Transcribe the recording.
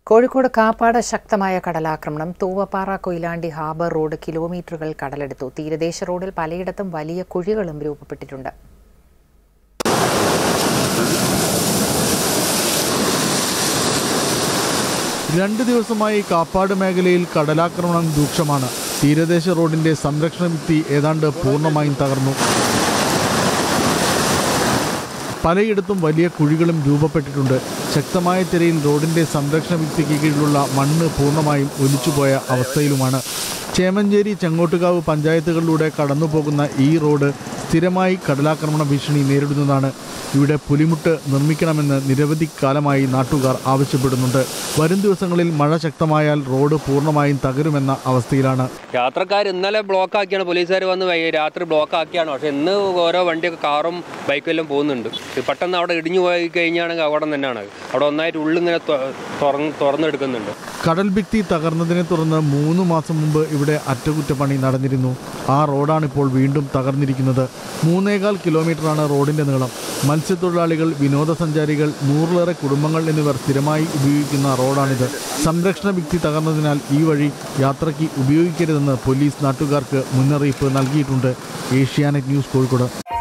കോഴിക്കോട് കാപ്പാട് ശക്തമായ കടലാക്രമണം. തൂവപ്പാറ Koyilandy harbour road കിലോമീറ്ററുകൾ കടലെടുത്തു. തീരദേശ റോഡിൽ പലയിടത്തും വലിയ കുഴികളും രൂപപ്പെട്ടിട്ടുണ്ട്. രണ്ട് ദിവസമായി കാപ്പാട് മേഖലയിൽ കടലാക്രമണം രൂക്ഷമാണ്. തീരദേശ റോഡിന്റെ സംരക്ഷണ ഭിത്തി ഏതാണ്ട് പൂർണ്ണമായും തകർന്നു. പലയിടത്തും വലിയ കുഴികളും രൂപപ്പെട്ടിട്ടുണ്ട്. ശക്തമായ തിരയിൽ റോഡിന്റെ സംരക്ഷണ ഭിത്തിക്ക് കീഴിലുള്ള മണ്ണ് പൂർണ്ണമായും ഒലിച്ചുപോയ അവസ്ഥയിലുമാണ്. ചേമഞ്ചേരി ചെങ്ങോട്ടുകാവ് പഞ്ചായത്തുകളിലൂടെ കടന്നുപോകുന്ന ഈ റോഡ് സ്ഥിരമായി കടലാക്രമണ ഭീഷണി നേരിടുന്നതാണ്. ഇവിടെ പുലിമുട്ട് നിർമ്മിക്കണമെന്ന് നിരവധി കാലമായി നാട്ടുകാർ ആവശ്യപ്പെടുന്നുണ്ട്. വരും ദിവസങ്ങളിൽ മഴ ശക്തമായാൽ റോഡ് പൂർണ്ണമായും തകരുമെന്ന അവസ്ഥയിലാണ്. യാത്രക്കാർ ഇന്നലെ ബ്ലോക്കാക്കിയാണ്, പോലീസുകാർ വന്ന് രാത്രി ബ്ലോക്കാക്കിയാണ്. പക്ഷെ ഇന്ന് ഓരോ വണ്ടിയൊക്കെ കാറും ബൈക്കെല്ലാം പോകുന്നുണ്ട്. പെട്ടെന്ന് അവിടെ ഇടിഞ്ഞു പോയി കഴിഞ്ഞാണെങ്കിൽ അവിടെ തന്നെയാണ്, അവിടെ ഒന്നായിട്ട് ഉള്ളിങ്ങനെ തുറന്നെടുക്കുന്നുണ്ട്. കടൽ ഭിത്തി തകർന്നതിനെ തുടർന്ന് 3 മാസം മുമ്പ് ഇവിടെ അറ്റകുറ്റപ്പണി നടന്നിരുന്നു. ആ റോഡാണിപ്പോൾ വീണ്ടും തകർന്നിരിക്കുന്നത്. 3.25 കിലോമീറ്ററാണ് റോഡിന്റെ നീളം. മത്സ്യത്തൊഴിലാളികൾ, വിനോദസഞ്ചാരികൾ, 100-ലേറെ കുടുംബങ്ങൾ എന്നിവർ സ്ഥിരമായി ഉപയോഗിക്കുന്ന റോഡാണിത്. സംരക്ഷണ ഭിത്തി തകർന്നതിനാൽ ഈ വഴി യാത്രയ്ക്ക് ഉപയോഗിക്കരുതെന്ന് പോലീസ് നാട്ടുകാർക്ക് മുന്നറിയിപ്പ് നൽകിയിട്ടുണ്ട്. Asianet News, Kozhikode.